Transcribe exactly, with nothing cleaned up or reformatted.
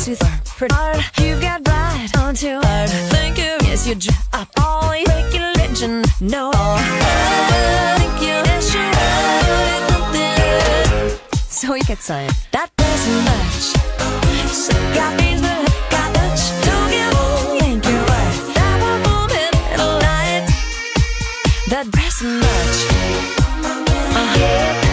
makes you pretty hard. You've got right on too hard. Think you, yes, you drop up all your religion. No, I think you should so you could say that doesn't match. So got these but got touch. Don't give up, think you're right. That one moment in the night that doesn't match. Uh, yeah.